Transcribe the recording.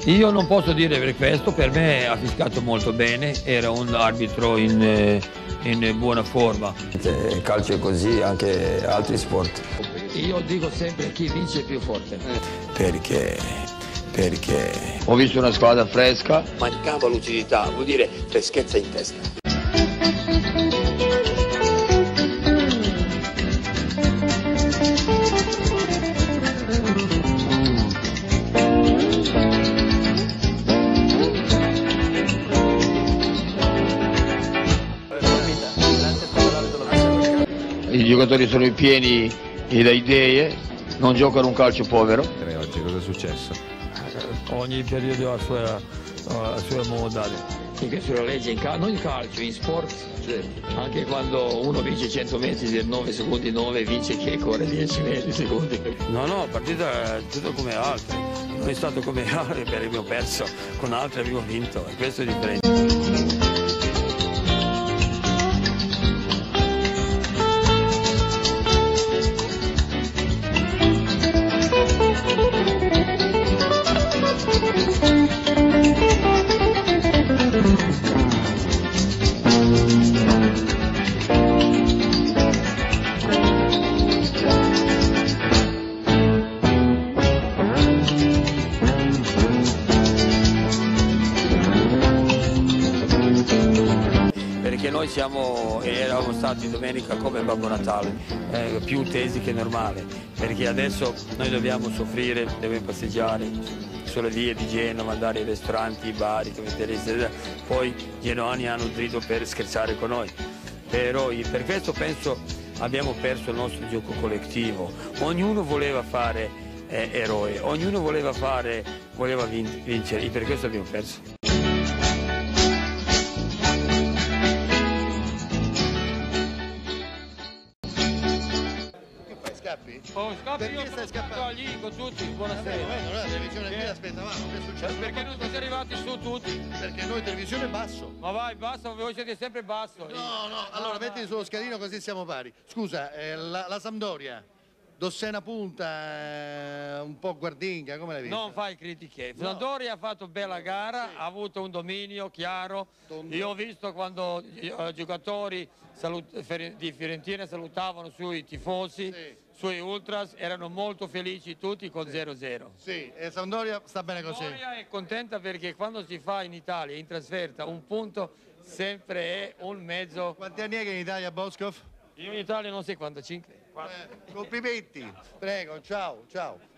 Io non posso dire per questo, per me ha fischiato molto bene, era un arbitro in buona forma. Il calcio è così, anche altri sport. Io dico sempre chi vince è più forte. Perché Ho visto una squadra fresca. Mancava lucidità, vuol dire freschezza in testa. I giocatori sono pieni da idee, non giocano un calcio povero. Oggi cosa è successo? Ogni periodo ha la sua modalità. Perché sulla legge non in calcio, in sport, anche quando uno vince 100 metri del 9 secondi 9, vince chi corre 10 metri secondi. No, la partita è tutto come altre. Non è stato come altri perché abbiamo perso, con altri abbiamo vinto e questo è differente. Perché noi eravamo stati domenica come Babbo Natale, più tesi che normale, perché adesso noi dobbiamo soffrire, dobbiamo passeggiare sulle vie di Genova, andare ai ristoranti, ai bar, poi i genoani hanno il diritto per scherzare con noi, però per questo penso abbiamo perso il nostro gioco collettivo, ognuno voleva fare eroe, ognuno voleva vincere e per questo abbiamo perso. Oh, Perché io stai sono scappando? lì con tutti, buonasera. Noi la televisione qui aspettavamo, che è successo? Perché non siete arrivati su tutti? Perché noi televisione basso. Ma vai, basta, voi siete sempre basso. No, allora mettiti sullo scalino così siamo pari. Scusa, la Sampdoria, Dossena punta, un po' guardinga, come l'hai vista? Non fai critiche. No. Sampdoria ha fatto bella gara, Sì. ha avuto un dominio chiaro. Tondo. Io ho visto quando i giocatori di Fiorentina salutavano sui tifosi, Sì. sui ultras, erano molto felici tutti con 0-0. Sì, e Sampdoria sta bene così. Sampdoria è contenta perché quando si fa in Italia, in trasferta, un punto sempre è un mezzo. Quanti anni è che in Italia Boscov? Io in Italia non so quanto, 5. Complimenti, prego, ciao.